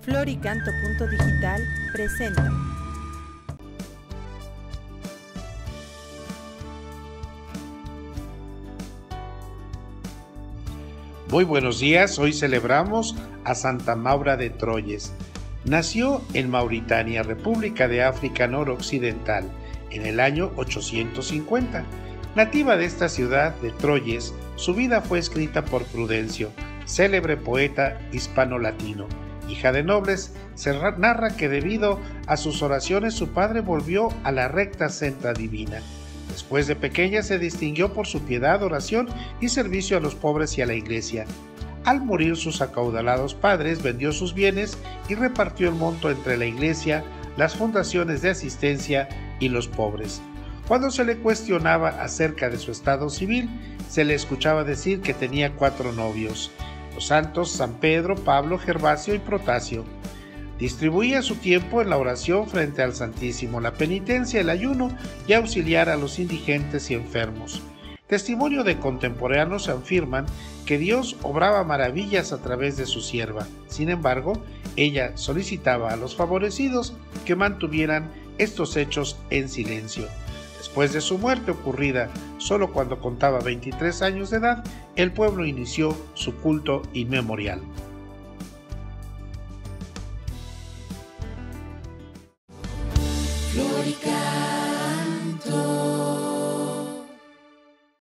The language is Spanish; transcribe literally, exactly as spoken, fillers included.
Floricanto punto digital presenta. Muy buenos días, hoy celebramos a Santa Maura de Troyes. Nació en Mauritania, República de África Noroccidental, en el año ochocientos cincuenta. Nativa de esta ciudad de Troyes, su vida fue escrita por Prudencio, célebre poeta hispano-latino. Hija de nobles, se narra que debido a sus oraciones su padre volvió a la recta senda divina. Después de pequeña se distinguió por su piedad, oración y servicio a los pobres y a la iglesia. Al morir sus acaudalados padres, vendió sus bienes y repartió el monto entre la iglesia, las fundaciones de asistencia y los pobres. Cuando se le cuestionaba acerca de su estado civil, se le escuchaba decir que tenía cuatro novios, los santos San Pedro, Pablo, Gervasio y Protasio. Distribuía su tiempo en la oración frente al Santísimo, la penitencia, el ayuno y auxiliar a los indigentes y enfermos. Testimonio de contemporáneos afirman que Dios obraba maravillas a través de su sierva. Sin embargo, ella solicitaba a los favorecidos que mantuvieran estos hechos en silencio. Después de su muerte, ocurrida solo cuando contaba veintitrés años de edad, el pueblo inició su culto inmemorial. Florica.